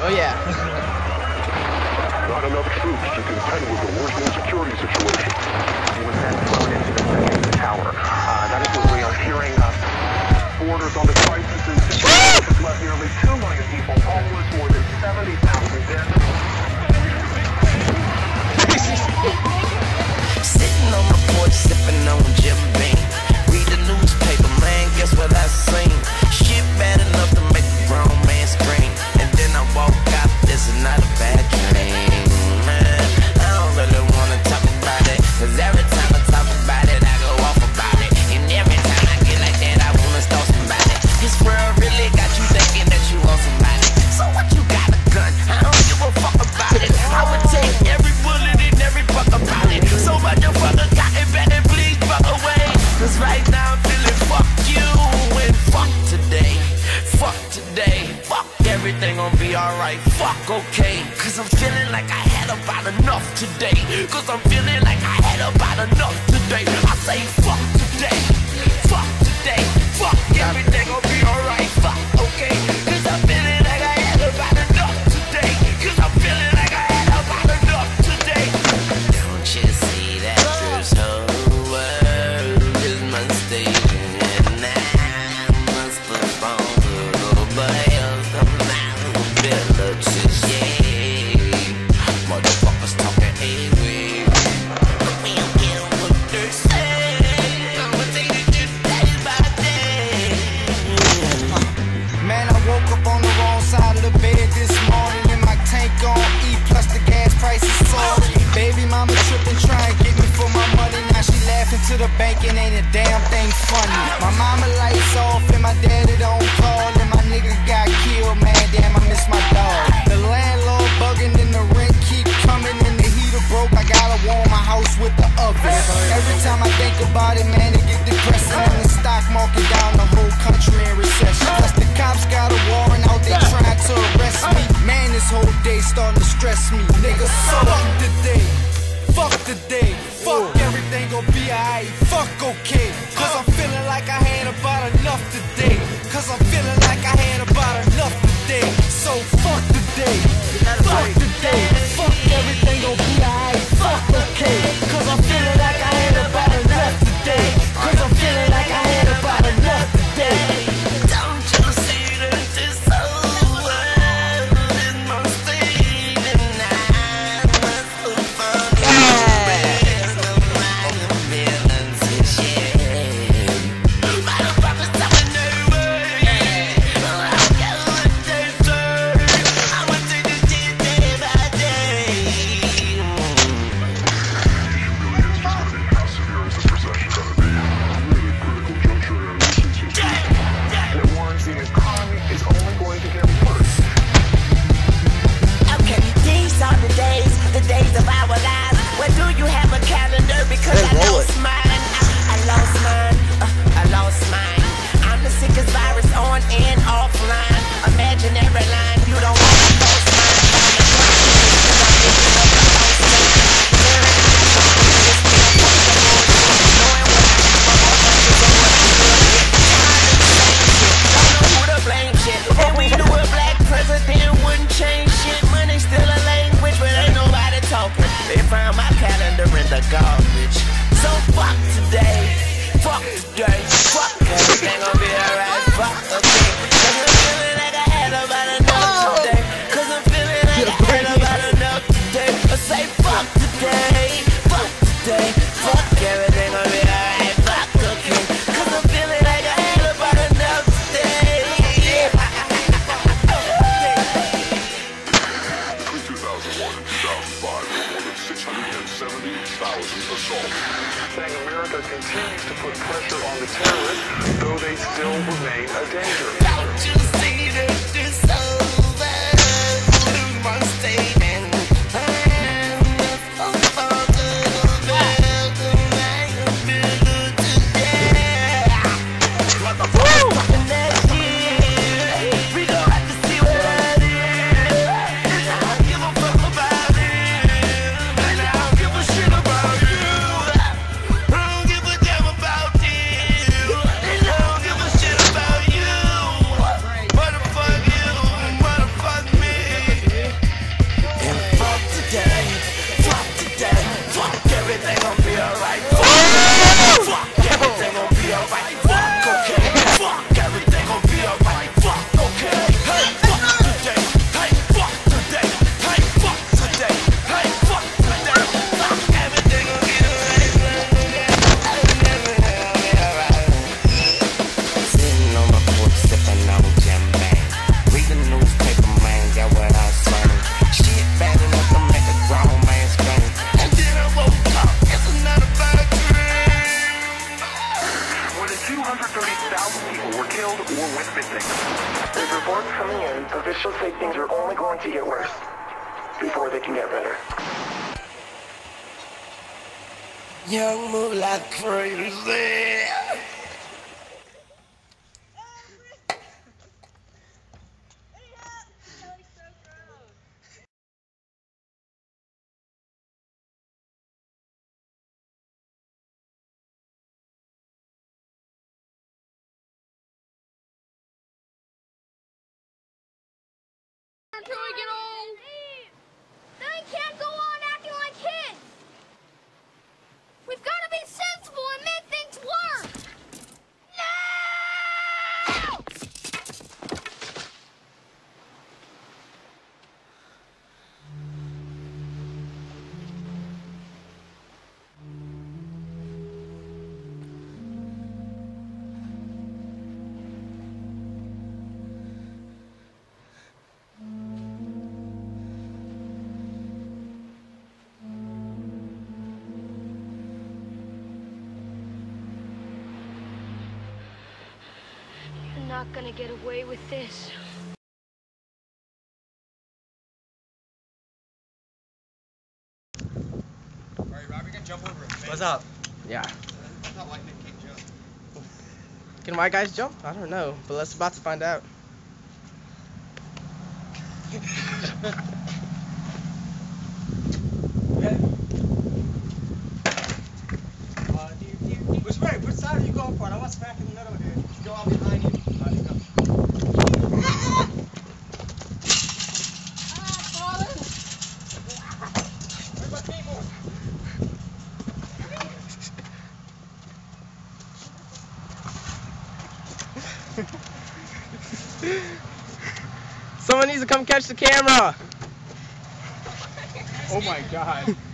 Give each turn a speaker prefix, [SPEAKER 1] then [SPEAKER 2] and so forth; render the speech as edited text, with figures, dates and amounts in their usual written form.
[SPEAKER 1] Oh yeah.
[SPEAKER 2] Not enough troops to contend with the worsening security situation.
[SPEAKER 3] He was then flown into the second tower. That is what we are hearing.
[SPEAKER 2] Borders on the crisis in Syria has left nearly 2 million people homeless, more than 70,000 dead.
[SPEAKER 4] Sitting on my porch, sipping on Jim Beam. Read the newspaper, man, guess what I seen? Shit bad enough to make a grown man scream. And then I woke up, this is not a bad dream. Man, I don't really wanna talk about it, cause every time I talk about it, I go off about it. And every time I get like that, I wanna start somebody. This world really got you thinking that you want somebody. So what, you got a gun? I don't give a fuck about it. I would take every bullet and every fuck about it. So much you fucker got it, better please fuck away. Cause right now I'm feeling fuck you and fuck today. Fuck today. Fuck everything gon' be alright. Fuck okay. Cause I'm feeling like I had about enough today. Cause I'm feeling like I had about enough today. I say fuck today. Fuck today. Fuck everything gon' be alright. Fuck okay. Cause I'm feeling like I had about enough today. Cause I'm feeling like I had about enough today. Don't you see that this whole world is my station, and I must perform to nobody else. I'm not villages, yeah. Motherfuckers talking A-way, but we don't get what they say. I'ma take it just day by day.
[SPEAKER 5] Man, I woke up on the wrong side of the bed this morning, and my tank on E plus the gas prices soaring. Baby mama tripping, trying to get me for my money. Now she laughing to the bank and ain't a damn thing funny. My mama lights off and my daddy don't call, and my nigga got killed, man, damn I miss my dog. The landlord bugging and the rent keep coming, and the heater broke, I gotta warm my house with the oven. Every time I think about it, man, it get depressing. And the stock market down, the whole country in recession. Plus the cops got a warrant out, they trying to arrest me. Man, this whole day starting to stress me. Nigga, so fuck the day. Fuck the day. Fuck everything gon' be alright. Fuck okay. Cause I'm feeling like I had about enough today. Cause I'm feeling like I had about enough today. So fuck the day. Fuck the day. Fuck everything gon' be alright. Fuck okay. Cause I'm feeling like I had about enough today. Cause I'm feeling like I had about enough today.
[SPEAKER 4] Don't you see that this whole world is my state, and I must perform to rest of my feelings and shit. Motherfuckers talking their way. I don't care what they say. I'ma take this shit day by day.
[SPEAKER 2] How severe is the recession gonna be? Really critical juncture in our nation's history. It warns the economy is only going to get worse.
[SPEAKER 4] Okay, these are the days of our lives. Well, do you have a calendar? Because
[SPEAKER 1] Hey,
[SPEAKER 4] I
[SPEAKER 1] roll
[SPEAKER 4] lost mine. I lost mine. I lost mine. I'm the sickest virus on and offline. Imaginary line, you don't want to post mine. Don't know who to blame shit. And we knew a black president wouldn't change shit. Money still a language, but ain't nobody talking. They found my calendar in the garbage. So fuck today. Fuck today. Fuck everything gon' be alright. Fuck okay. Cause I'm feeling like I had about enough today. Cause I'm feeling like I had about enough today. I say fuck today. Fuck today. Fuck everything gon' be alright. Fuck okay. Cause I'm feeling like I had about enough today.
[SPEAKER 2] Between 2001 and 2005, more than 670,000 assaults. Saying America continues to put pressure on the terror reports coming in, officials say things are only going to get worse before they can get better.
[SPEAKER 4] Young move like crazy.
[SPEAKER 1] Until we get old. They can't go on acting like kids. We've got to be sensible and make things work. No! You're not gonna get away with this.
[SPEAKER 6] Alright, Rob, you're gonna jump over a fence.
[SPEAKER 7] What's up? Yeah.
[SPEAKER 6] It's not like Nick can't jump.
[SPEAKER 7] Can white guys jump? I don't know, but let's about to find out. Which way? Which side are you going for? I want smack in the middle here. Go out behind you. Alright, go. Where's my skateboard? Someone needs to come catch the camera.
[SPEAKER 6] Oh my god.